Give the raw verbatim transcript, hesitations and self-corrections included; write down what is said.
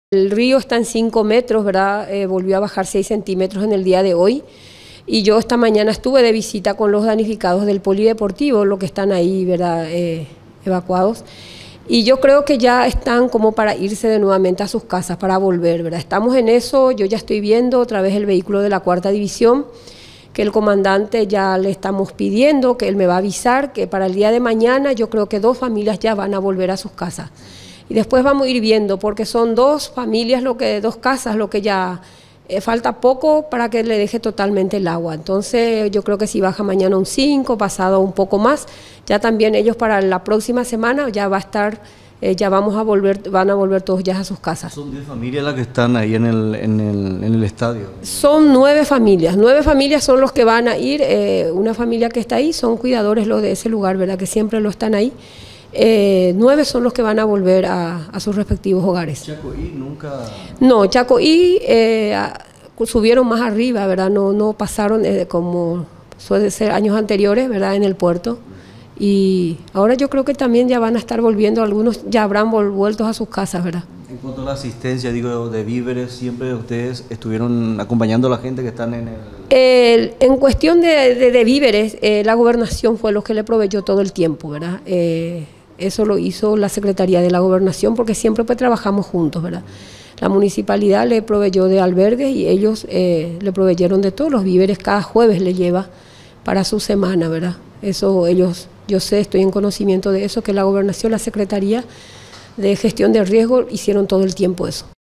El río está en cinco metros, ¿verdad? Eh, volvió a bajar seis centímetros en el día de hoy. Y yo esta mañana estuve de visita con los damnificados del polideportivo, los que están ahí, ¿verdad? Eh, evacuados. Y yo creo que ya están como para irse de nuevamente a sus casas, para volver, ¿verdad? Estamos en eso, yo ya estoy viendo otra vez el vehículo de la cuarta división, que el comandante ya le estamos pidiendo, que él me va a avisar, que para el día de mañana yo creo que dos familias ya van a volver a sus casas. Y después vamos a ir viendo, porque son dos familias, lo que, dos casas, lo que ya eh, falta poco para que le deje totalmente el agua. Entonces yo creo que si baja mañana un cinco, pasado un poco más, ya también ellos para la próxima semana ya va a estar, eh, ya vamos a volver, van a volver todos ya a sus casas. Son diez familias las que están ahí en el, en el, en el estadio. Son nueve familias, nueve familias son los que van a ir, eh, una familia que está ahí, son cuidadores los de ese lugar, ¿verdad? Que siempre lo están ahí. Eh, nueve son los que van a volver a, a sus respectivos hogares. ¿Chacoí nunca...? No, Chacoí eh, a, subieron más arriba, ¿verdad? No, no pasaron eh, como suele ser años anteriores, ¿verdad? En el puerto. Y ahora yo creo que también ya van a estar volviendo, algunos ya habrán vuelto a sus casas, ¿verdad? En cuanto a la asistencia, digo, de víveres, siempre ustedes estuvieron acompañando a la gente que están en el... el en cuestión de, de, de víveres, eh, la gobernación fue lo que le proveyó todo el tiempo, ¿verdad? Eh, Eso lo hizo la Secretaría de la Gobernación porque siempre pues trabajamos juntos, ¿verdad? La municipalidad le proveyó de albergues y ellos eh, le proveyeron de todos los víveres, cada jueves le lleva para su semana, ¿verdad? Eso ellos, yo sé, estoy en conocimiento de eso, que la Gobernación, la Secretaría de Gestión de Riesgo hicieron todo el tiempo eso.